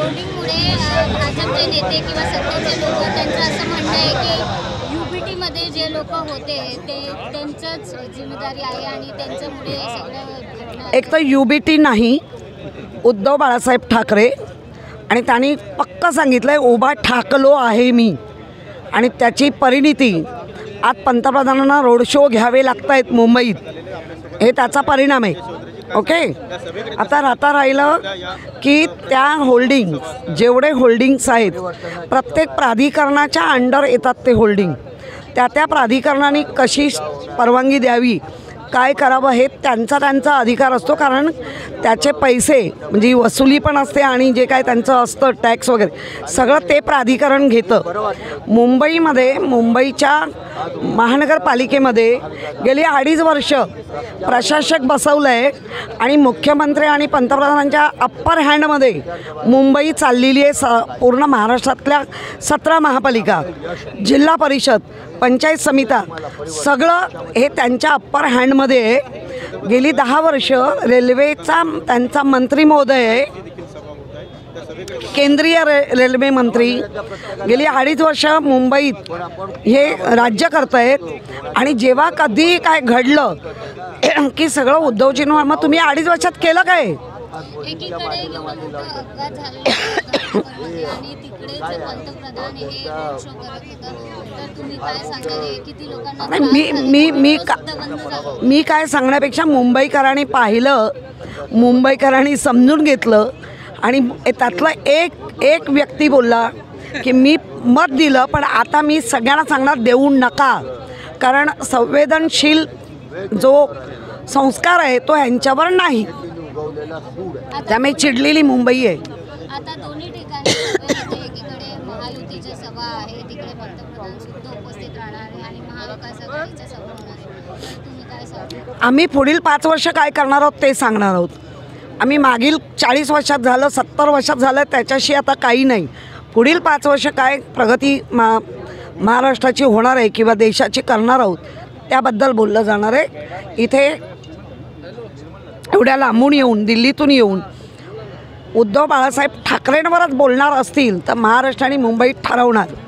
होर्डिंगमुळे भाजपचे नेते किंवा सत्तेचे लोक त्यांचं असं म्हणणं आहे की यूपीटीमध्ये जे लोक होते ते त्यांचंच जिम्मेदारी आहे आणि त्यांच्यामुळे सगळं एक तर यूबीटी नाही, उद्धव बाळासाहेब ठाकरे, आणि त्यांनी पक्का सांगितलं आहे उभा ठाकलो आहे मी, आणि त्याची परिणिती आज पंतप्रधानांना रोड शो घ्यावे लागत आहेत मुंबईत, हे त्याचा परिणाम आहे. ओके, आता राहिलं की त्या होल्डिंग जेवढे होल्डिंग्स आहेत प्रत्येक प्राधिकरणाच्या अंडर येतात ते होल्डिंग, त्या प्राधिकरणाने कशी परवानगी द्यावी, काय करावं हे त्यांचा अधिकार असतो, कारण त्याचे पैसे म्हणजे वसुली पण असते आणि जे काय त्यांचं असतं टॅक्स वगैरे सगळं ते प्राधिकरण घेतं. मुंबईच्या महानगरपालिकेमध्ये गेली 2.5 वर्ष प्रशासक बसवलं आहे आणि मुख्यमंत्री आणि पंतप्रधानांच्या अप्पर हँडमध्ये मुंबई चाललेली आहे. पूर्ण महाराष्ट्रातल्या 17 महापालिका, जिल्हा परिषद, पंचायत समित्या सगळं हे त्यांच्या अप्पर हँडमध्ये आहे. गेली 10 वर्ष रेल्वेचा त्यांचा मंत्री महोदय आहे, केंद्रीय रेल्वे मंत्री, गेली 2.5 वर्ष मुंबईत हे राज्य करत आहेत. आणि जेव्हा कधी काय घडलं की सगळं उद्धवजींवर, मग तुम्ही 2.5 वर्षात केलं काय? एकीकडे एवढं मोठं अपघात झाला आणि तिकडेच पंतप्रधान हे रोड शो करत होतं, तर तुम्ही काय सांगाल किती लोकांना? मी काय सांगण्यापेक्षा मुंबईकरांनी पाहिलं, मुंबईकरांनी समजून घेतलं, आणि त्यातलं एक व्यक्ती बोलला की मी मत दिलं पण आता मी सगळ्यांना सांगणार देऊ नका, कारण संवेदनशील जो संस्कार आहे तो ह्यांच्यावर नाही, त्यामुळे चिडलेली मुंबई आहे. आता दोन्ही ठिकाणी एकीकडे महायुतीच्या सभा आहे, तिकडे पंतप्रधान सुद्धा उपस्थित राहणार आहे आणि महाविकास आघाडीच्या सभा होणार आहे, तुम्ही काय सांगता? आम्ही पुढील 5 वर्ष काय करणार आहोत ते सांगणार आहोत. आम्ही मागील 40 वर्षात झालं, 70 वर्षात झालं, त्याच्याशी आता काही नाही. पुढील 5 वर्ष काय प्रगती महाराष्ट्राची होणार आहे किंवा देशाची करणार आहोत त्याबद्दल बोललं जाणार आहे. इथे एवढ्या लांबून येऊन, दिल्लीतून येऊन उद्धव बाळासाहेब ठाकरेंवरच बोलणार असतील तर महाराष्ट्र आणि मुंबईत ठरवणार.